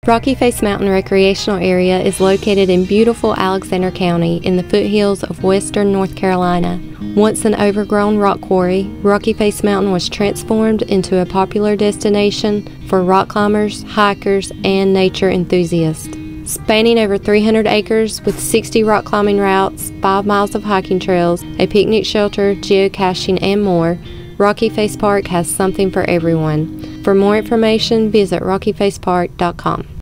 Rocky Face Mountain Recreational Area is located in beautiful Alexander County in the foothills of western North Carolina. Once an overgrown rock quarry, Rocky Face Mountain was transformed into a popular destination for rock climbers, hikers, and nature enthusiasts. Spanning over 300 acres with 60 rock climbing routes, 5 miles of hiking trails, a picnic shelter, geocaching, and more, Rocky Face Park has something for everyone. For more information, visit rockyfacepark.com.